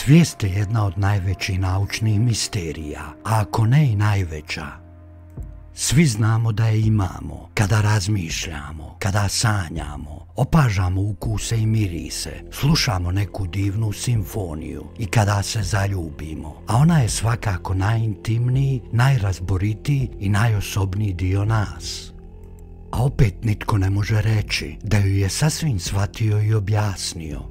Svijest je jedna od najvećih naučnih misterija, a ako ne i najveća. Svi znamo da je imamo, kada razmišljamo, kada sanjamo, opažamo ukuse i mirise, slušamo neku divnu simfoniju i kada se zaljubimo, a ona je svakako najintimniji, najrazboritiji i najosobniji dio nas. A opet nitko ne može reći da ju je sasvim shvatio i objasnio.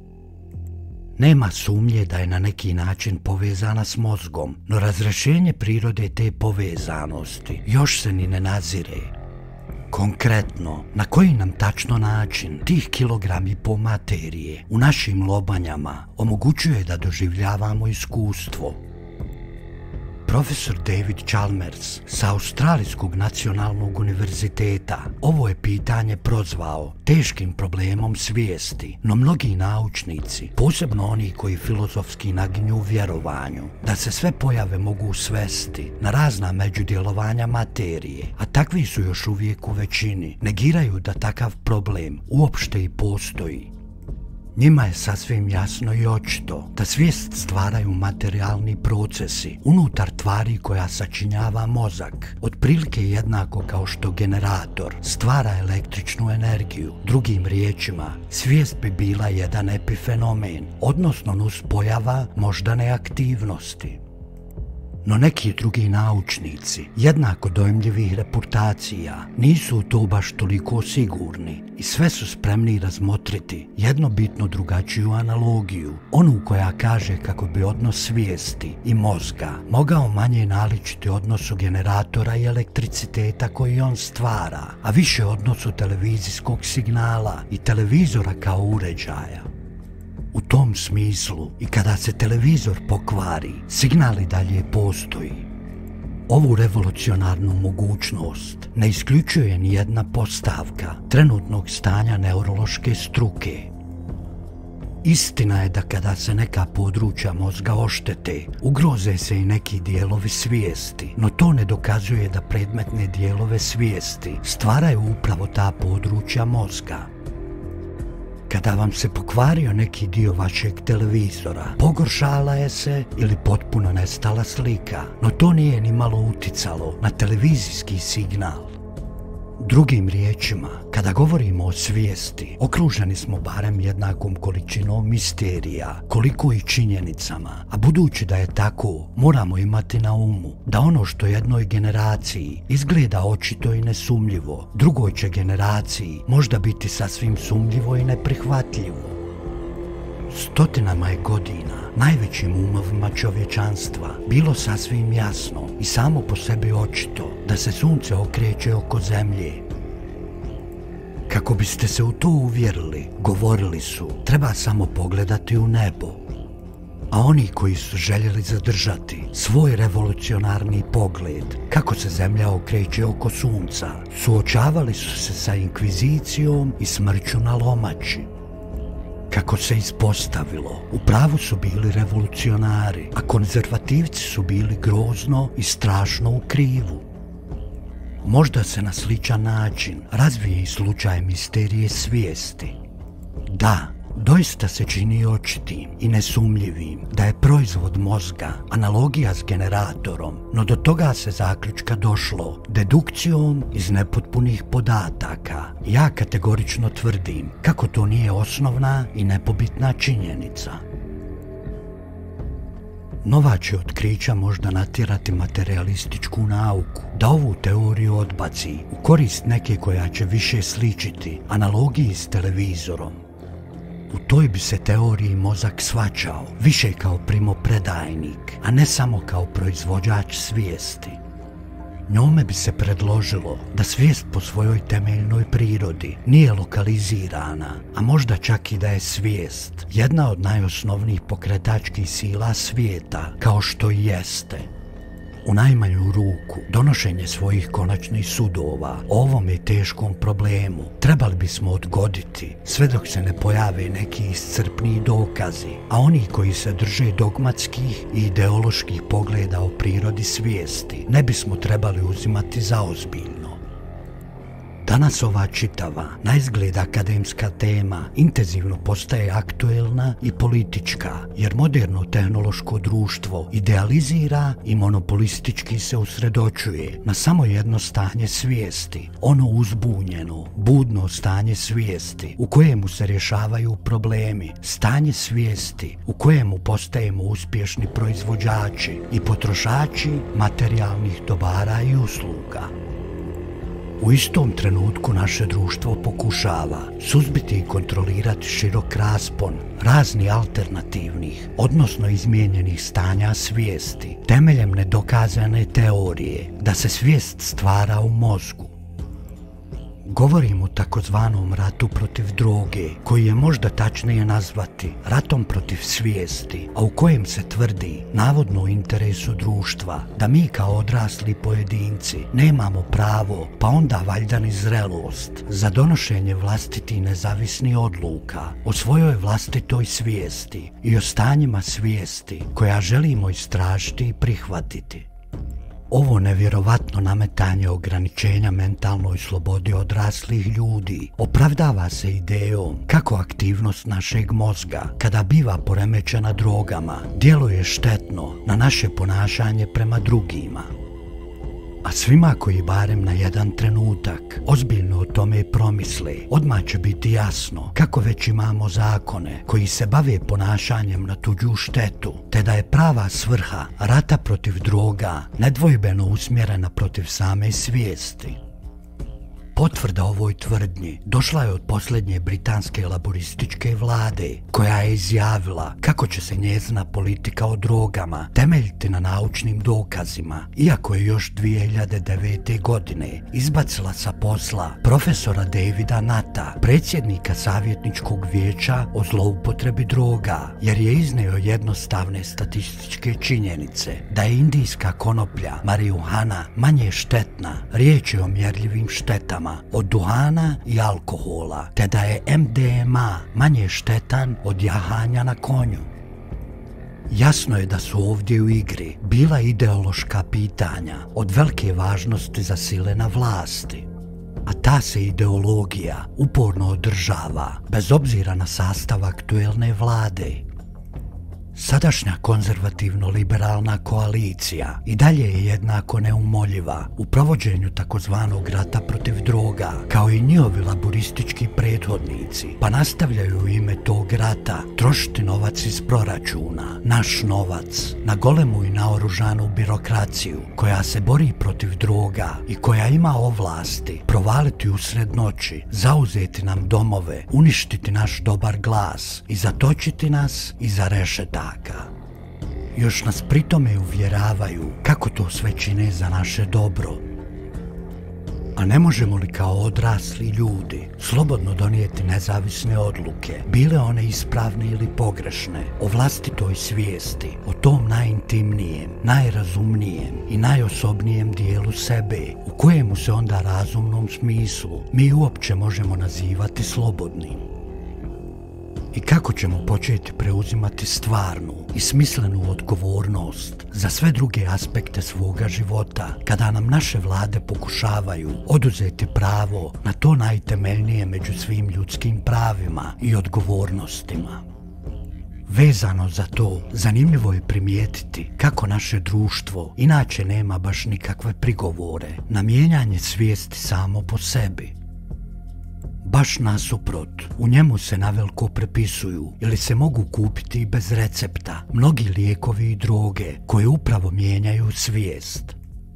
Nema sumnje da je na neki način povezana s mozgom, no razrješenje prirode te povezanosti još se ni ne nazire. Konkretno, na koji nam tačno način tih kilograma i pol materije u našim lobanjama omogućuje da doživljavamo iskustvo? Profesor David Chalmers sa Australijskog nacionalnog univerziteta ovo je pitanje prozvao teškim problemom svijesti, no mnogi naučnici, posebno oni koji filozofski naginju u vjerovanju da se sve pojave mogu svesti na razna međudjelovanja materije, a takvi su još uvijek u većini, negiraju da takav problem uopšte i postoji. Njima je sasvim jasno i očito da svijest stvaraju materijalni procesi unutar tvari koja sačinjava mozak, otprilike jednako kao što generator stvara električnu energiju. Drugim riječima, svijest bi bila jedan epifenomen, odnosno nuspojava moždane aktivnosti. No neki drugi naučnici, jednako dojmljivih reputacija, nisu u to baš toliko sigurni i sve su spremni razmotriti jednobitno drugačiju analogiju, onu koja kaže kako bi odnos svijesti i mozga mogao manje naličiti odnosu generatora i elektriciteta koji on stvara, a više odnosu televizijskog signala i televizora kao uređaja. U tom smislu i kada se televizor pokvari, signal i dalje postoji. Ovu revolucionarnu mogućnost ne isključuje ni jedna postavka trenutnog stanja neurološke struke. Istina je da kada se neka područja mozga oštete, ugroze se i neki dijelovi svijesti, no to ne dokazuje da predmetne dijelove svijesti stvaraju upravo ta područja mozga. Kada vam se pokvario neki dio vašeg televizora, pogoršala je se ili potpuno nestala slika, no to nije ni malo uticalo na televizijski signal. Drugim riječima, kada govorimo o svijesti, okruženi smo barem jednakom količinom misterija, koliko i činjenicama, a budući da je tako, moramo imati na umu da ono što jednoj generaciji izgleda očito i nesumljivo, drugoj će generaciji možda biti sasvim sumljivo i neprihvatljivo. Stotinama je godina najvećim umovima čovječanstva bilo sasvim jasno i samo po sebi očito da se sunce okreće oko zemlje. Kako biste se u to uvjerili, govorili su, treba samo pogledati u nebo. A oni koji su željeli zadržati svoj revolucionarni pogled kako se zemlja okreće oko sunca, suočavali su se sa inkvizicijom i smrću na lomači. Kako se ispostavilo, u pravu su bili revolucionari, a konzervativci su bili grozno i strašno u krivu. Možda se na sličan način razvije i slučaj misterije svijesti. Da, doista se čini očitim i nesumljivim da je proizvod mozga analogija s generatorom, no do toga se zaključka došlo dedukcijom iz nepotpunih podataka. Ja kategorično tvrdim kako to nije osnovna i nepobitna činjenica. Nova će otkrića možda natjerati materialističku nauku da ovu teoriju odbaci u korist neke koja će više sličiti analogiji s televizorom. U toj bi se teoriji mozak shvaćao više kao primopredajnik, a ne samo kao proizvođač svijesti. Njome bi se predložilo da svijest po svojoj temeljnoj prirodi nije lokalizirana, a možda čak i da je svijest jedna od najosnovnijih pokretačkih sila svijeta, kao što i jeste. U najmanju ruku, donošenje svojih konačnih sudova o ovome teškom problemu trebali bismo odgoditi sve dok se ne pojave neki iscrpniji dokazi, a oni koji se drže dogmatskih i ideoloških pogleda o prirodi svijesti ne bismo trebali uzimati za ozbiljno. Danas ova čitava, na izgled akademska tema intenzivno postaje aktuelna i politička, jer moderno tehnološko društvo idealizira i monopolistički se usredočuje na samo jedno stanje svijesti, ono uzbunjeno, budno stanje svijesti u kojemu se rješavaju problemi, stanje svijesti u kojemu postajemo uspješni proizvođači i potrošači materijalnih dobara i usluga. U istom trenutku naše društvo pokušava suzbiti i kontrolirati širok raspon razni alternativnih, odnosno izmijenjenih stanja svijesti, temeljem nedokazane teorije da se svijest stvara u mozgu. Govorim o takozvanom ratu protiv droge, koji je možda tačnije nazvati ratom protiv svijesti, a u kojem se tvrdi, navodno u interesu društva, da mi kao odrasli pojedinci nemamo pravo, pa onda valjda ni zrelost, za donošenje vlastitih nezavisnih odluka o svojoj vlastitoj svijesti i o stanjima svijesti koja želimo istražiti i prihvatiti. Ovo nevjerovatno nametanje ograničenja mentalnoj slobodi odraslih ljudi opravdava se idejom kako aktivnost našeg mozga, kada biva poremećena drogama, djeluje štetno na naše ponašanje prema drugima. A svima koji barem na jedan trenutak ozbiljno o tome promisle, odmah će biti jasno kako već imamo zakone koji se bave ponašanjem na tuđu štetu, te da je prava svrha rata protiv droga nedvojbeno usmjerena protiv same svijesti. Potvrda ovoj tvrdnji došla je od posljednje britanske laborističke vlade, koja je izjavila kako će se njezina politika o drogama temeljiti na naučnim dokazima, iako je još 2009. godine izbacila sa posla profesora Davida Nutta, predsjednika savjetničkog vijeća o zloupotrebi droga, jer je iznio jednostavne statističke činjenice da je indijska konoplja, marihuana, manje štetna, riječ je o mjerljivim štetama, od duhana i alkohola, te da je MDMA manje štetan od jahanja na konju. Jasno je da su ovdje u igri bila ideološka pitanja od velike važnosti za sile na vlasti, a ta se ideologija uporno održava bez obzira na sastav aktuelne vlade. Sadašnja konzervativno-liberalna koalicija i dalje je jednako neumoljiva u provođenju takozvanog rata protiv droga, kao i njihovi laboristički prethodnici, pa nastavljaju u ime tog rata trošiti novac iz proračuna, naš novac, na golemu i naoružanu birokraciju koja se bori protiv droga i koja ima ovlasti provaliti usred noći, zauzeti nam domove, uništiti naš dobar glas i zatočiti nas iza rešeta. Još nas pritome uvjeravaju kako to sve čine za naše dobro. A ne možemo li kao odrasli ljudi slobodno donijeti nezavisne odluke, bile one ispravne ili pogrešne, o vlastitoj svijesti, o tom najintimnijem, najrazumnijem i najosobnijem dijelu sebe, u kojemu se onda razumnom smislu mi uopće možemo nazivati slobodnim? I kako ćemo početi preuzimati stvarnu i smislenu odgovornost za sve druge aspekte svoga života, kada nam naše vlade pokušavaju oduzeti pravo na to najtemeljnije među svim ljudskim pravima i odgovornostima? Vezano za to, zanimljivo je primijetiti kako naše društvo inače nema baš nikakve prigovore na mijenjanje svijesti samo po sebi. Baš nasuprot, u njemu se naveliko prepisuju ili se mogu kupiti i bez recepta mnogi lijekovi i droge koje upravo mijenjaju svijest.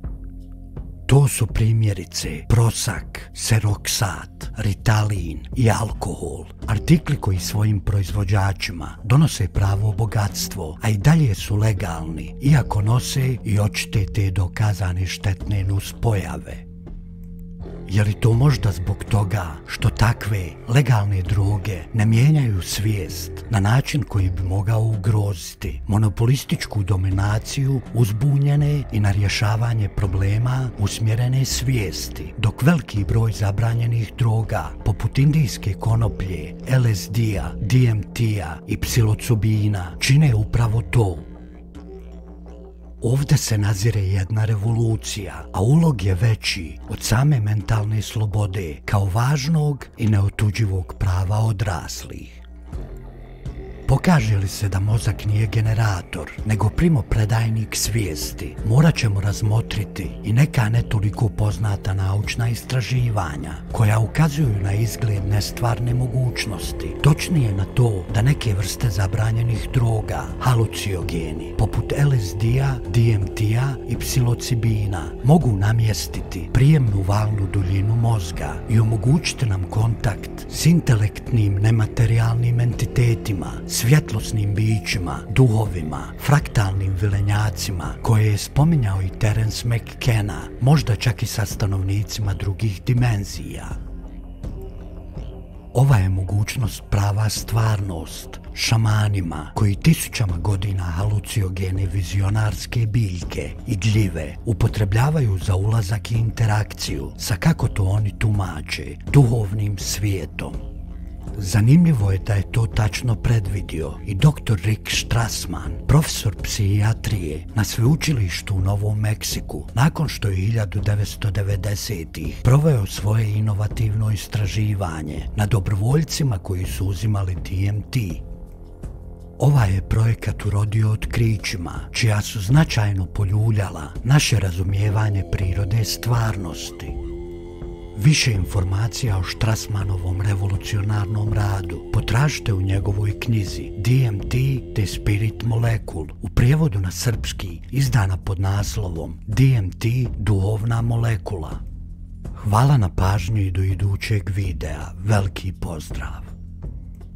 To su primjerice Prozac, Seroxat, Ritalin i alkohol, artikli koji svojim proizvođačima donose pravo bogatstvo, a i dalje su legalni, iako nose i očite te dokazane štetne nuspojave. Je li to možda zbog toga što takve legalne droge ne mijenjaju svijest na način koji bi mogao ugroziti monopolističku dominaciju uzbunjene i na rješavanje problema usmjerene svijesti, dok veliki broj zabranjenih droga poput indijske konoplje, LSD-a, DMT-a i psilocubina čine upravo to? Ovdje se nazire jedna revolucija, a ulog je veći od same mentalne slobode kao važnog i neotuđivog prava odraslih. Pokaže li se da mozak nije generator, nego primopredajnik svijesti, morat ćemo razmotriti i neka ne toliko poznata naučna istraživanja, koja ukazuju na izgled nestvarne mogućnosti, točnije na to da neke vrste zabranjenih droga, halucinogeni, poput LSD-a, DMT-a i psilocibina, mogu namjestiti prijemnu valnu duljinu mozga i omogućiti nam kontakt s intelektnim nematerijalnim entitetima, svjetlosnim bićima, duhovima, fraktalnim vilenjacima, koje je spominjao i Terence McKenna, možda čak i sa stanovnicima drugih dimenzija. Ova je mogućnost prava stvarnost šamanima koji tisućama godina halucinogene vizionarske biljke i gljive upotrebljavaju za ulazak i interakciju sa, kako to oni tumače, duhovnim svijetom. Zanimljivo je da je to tačno predvidio i dr. Rick Strassman, profesor psihijatrije na sveučilištu u Novom Meksiku, nakon što je 1990-ih proveo svoje inovativno istraživanje na dobrovoljcima koji su uzimali DMT. Ovaj je projekat urodio otkrićima, čija su značajno poljuljala naše razumijevanje prirode stvarnosti. Više informacija o Strassmanovom revolucionarnom radu potražite u njegovoj knjizi DMT The Spirit Molecule, u prijevodu na srpski, izdana pod naslovom DMT Duhovna molekula. Hvala na pažnji i do idućeg videa. Veliki pozdrav!